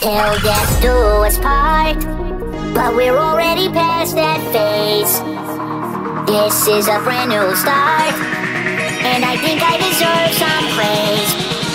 Till death do us part, but we're already past that phase. This is a brand new start, and I think I deserve some praise.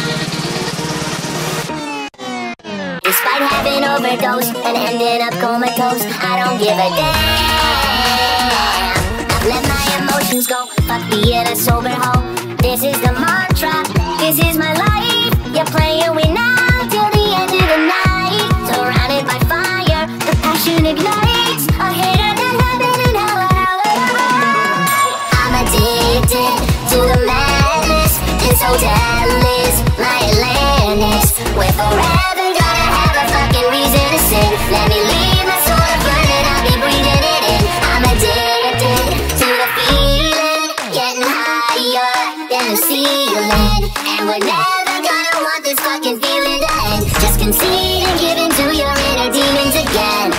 Despite having overdosed and ending up comatose, I don't give a damn. I've let my emotions go, fuck being a sober hoe. This is the mantra, this is my life. You're playing with now till the end of the night. Surrounded by fire, the passion ignites. A hater that heaven and hell. I'm addicted to the madness. This hotel is my Atlantis. We're forever gonna have a fucking reason to sin. Let me leave my soul burning, I'll be breathing it in. I'm addicted to the feeling, getting higher than the ceiling. And we're never gonna want this fucking feeling to end. Just concede and give in to your inner demons again.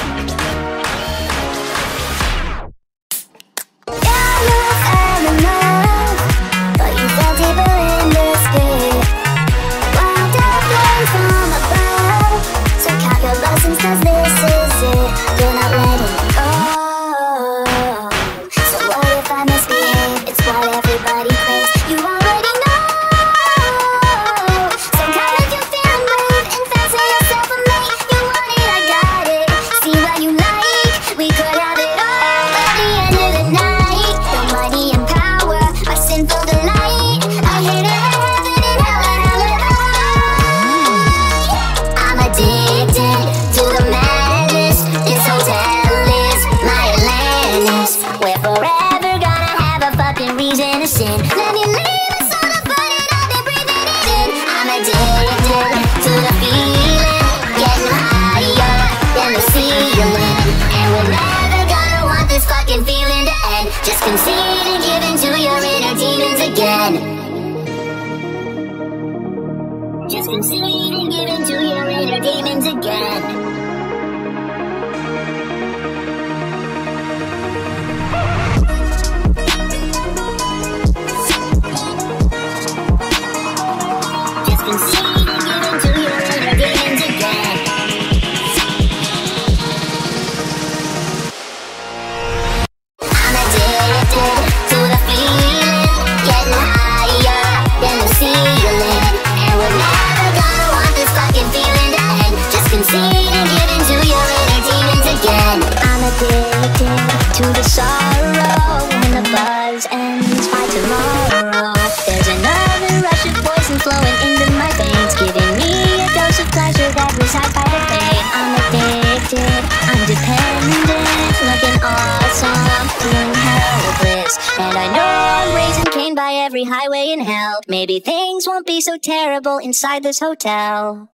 You're not fair enough, but you fell deeper in this pit. Wild up flame from above, so count your blessings, cause this is it. You're not letting go. So what if I misbehave? It's what everybody craves. You already know. So come if you're feeling brave and fancy yourself a mate. You want it, I got it. See what you like, we could have it all. At the end of the night, the money and power, my sinful delight. I hate it, heaven and hell and high. I'm addicted to the madness. This hotel is my Atlantis. We're forever gonna have a fucking reason to sin. Let me leave us on the foot and I've been breathing it in. I'm addicted to the feeling, getting higher than the ceiling. And we're never gonna want this fucking feeling to end. Just concede and give in to your inner demons again. Just concede and give in to your inner demons again. Just concede and give in to your inner demons again. I'm addicted to the feeling, getting higher than the ceiling. And we're never gonna want this fucking feeling to end. Just concede and give in to your inner demons again. I'm addicted to the sorrow. When the buzz ends by tomorrow, there's another rush of poison flowing into my veins, giving me a dose of pleasure that resides by the pain. I'm addicted, I'm dependent, looking awesome, feeling helpless. And I know I'm raising Cain by every highway in hell. Maybe things won't be so terrible inside this hotel.